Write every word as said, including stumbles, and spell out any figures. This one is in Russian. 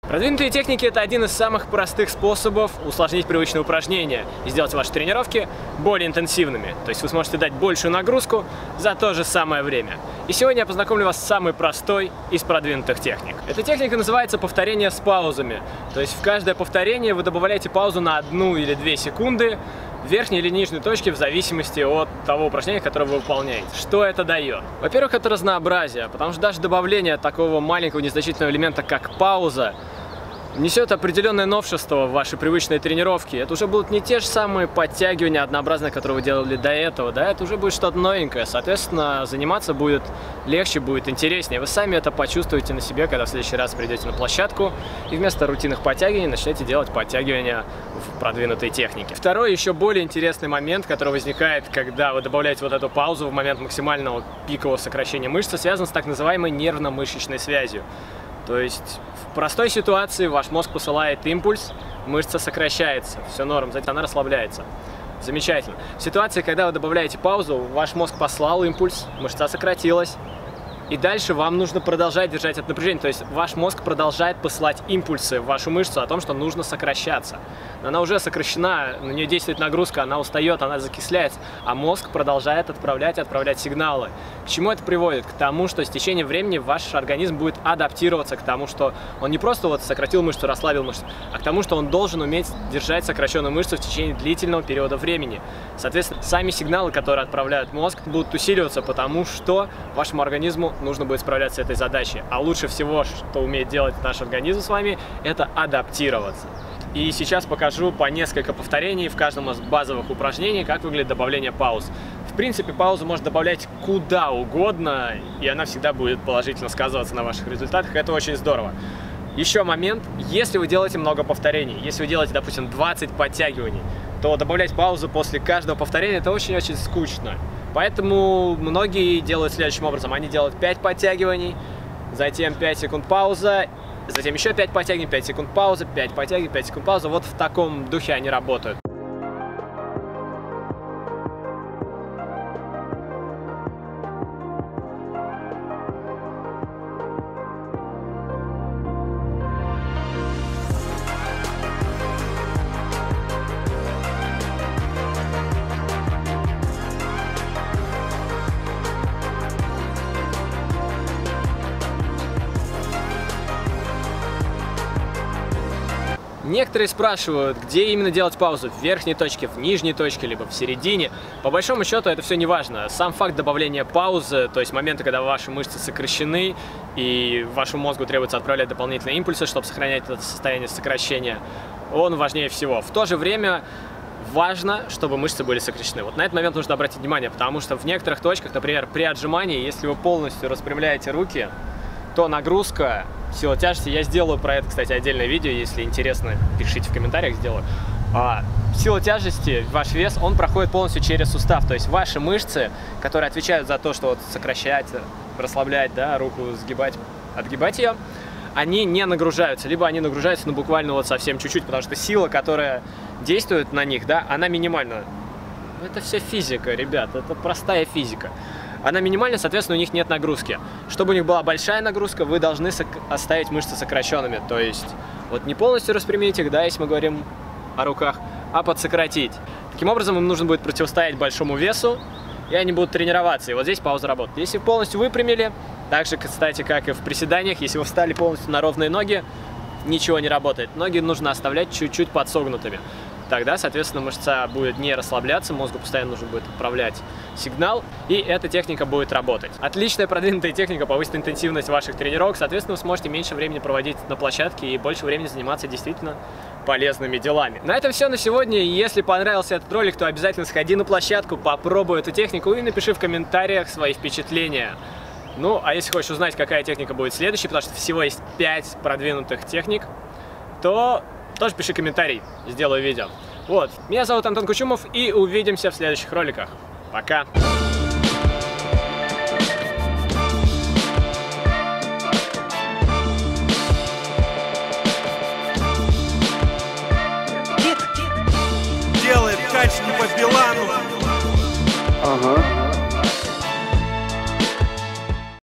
Продвинутые техники – это один из самых простых способов усложнить привычные упражнения и сделать ваши тренировки более интенсивными. То есть вы сможете дать большую нагрузку за то же самое время. И сегодня я познакомлю вас с самой простой из продвинутых техник. Эта техника называется повторение с паузами. То есть в каждое повторение вы добавляете паузу на одну или две секунды в верхней или нижней точке в зависимости от того упражнения, которое вы выполняете. Что это дает? Во-первых, это разнообразие, потому что даже добавление такого маленького незначительного элемента, как пауза, несет определенное новшество в ваши привычные тренировки. Это уже будут не те же самые подтягивания однообразные, которые вы делали до этого, да, это уже будет что-то новенькое. Соответственно, заниматься будет легче, будет интереснее. Вы сами это почувствуете на себе, когда в следующий раз придете на площадку и вместо рутинных подтягиваний начнете делать подтягивания в продвинутой технике. Второй, еще более интересный момент, который возникает, когда вы добавляете вот эту паузу в момент максимального пикового сокращения мышцы, связан с так называемой нервно-мышечной связью. То есть в простой ситуации ваш мозг посылает импульс, мышца сокращается, все норм, затем она расслабляется. Замечательно. В ситуации, когда вы добавляете паузу, ваш мозг послал импульс, мышца сократилась, и дальше вам нужно продолжать держать это напряжение. То есть ваш мозг продолжает посылать импульсы в вашу мышцу о том, что нужно сокращаться. Но она уже сокращена, на нее действует нагрузка, она устает, она закисляется, а мозг продолжает отправлять, отправлять сигналы. К чему это приводит? К тому, что с течением времени ваш организм будет адаптироваться к тому, что он не просто вот сократил мышцу, расслабил мышцу, а к тому, что он должен уметь держать сокращенную мышцу в течение длительного периода времени. Соответственно, сами сигналы, которые отправляют мозг, будут усиливаться, потому что вашему организму нужно будет справляться с этой задачей. А лучше всего, что умеет делать наш организм с вами, это адаптироваться. И сейчас покажу по несколько повторений в каждом из базовых упражнений, как выглядит добавление пауз. В принципе, паузу можно добавлять куда угодно, и она всегда будет положительно сказываться на ваших результатах. Это очень здорово. Еще момент, если вы делаете много повторений, если вы делаете, допустим, двадцать подтягиваний, то добавлять паузу после каждого повторения – это очень-очень скучно. Поэтому многие делают следующим образом. Они делают пять подтягиваний, затем пять секунд пауза, затем еще пять подтягиваний, пять секунд пауза, пять подтягиваний, пять секунд пауза. Вот в таком духе они работают. Некоторые спрашивают, где именно делать паузу, в верхней точке, в нижней точке, либо в середине. По большому счету это все не важно. Сам факт добавления паузы, то есть момента, когда ваши мышцы сокращены и вашему мозгу требуется отправлять дополнительные импульсы, чтобы сохранять это состояние сокращения, он важнее всего. В то же время важно, чтобы мышцы были сокращены. Вот на этот момент нужно обратить внимание, потому что в некоторых точках, например, при отжимании, если вы полностью распрямляете руки, то нагрузка, сила тяжести, я сделаю про это, кстати, отдельное видео, если интересно, пишите в комментариях, сделаю. А, сила тяжести, ваш вес, он проходит полностью через сустав, то есть ваши мышцы, которые отвечают за то, что вот сокращать, расслаблять, да, руку сгибать, отгибать ее, они не нагружаются, либо они нагружаются, ну, буквально вот совсем чуть-чуть, потому что сила, которая действует на них, да, она минимальна. Это все физика, ребят, это простая физика. Она минимальна, соответственно, у них нет нагрузки. Чтобы у них была большая нагрузка, вы должны оставить мышцы сокращенными. То есть, вот не полностью распрямить их, да, если мы говорим о руках, а подсократить. Таким образом, им нужно будет противостоять большому весу, и они будут тренироваться. И вот здесь пауза работает. Если полностью выпрямили, так же, кстати, как и в приседаниях, если вы встали полностью на ровные ноги, ничего не работает. Ноги нужно оставлять чуть-чуть подсогнутыми. Тогда, соответственно, мышца будет не расслабляться, мозгу постоянно нужно будет отправлять сигнал, и эта техника будет работать. Отличная продвинутая техника повысит интенсивность ваших тренировок, соответственно, вы сможете меньше времени проводить на площадке и больше времени заниматься действительно полезными делами. На этом все на сегодня. Если понравился этот ролик, то обязательно сходи на площадку, попробуй эту технику и напиши в комментариях свои впечатления. Ну, а если хочешь узнать, какая техника будет следующей, потому что всего есть пять продвинутых техник, то тоже пиши комментарий, сделаю видео. Вот, меня зовут Антон Кучумов, и увидимся в следующих роликах. Пока!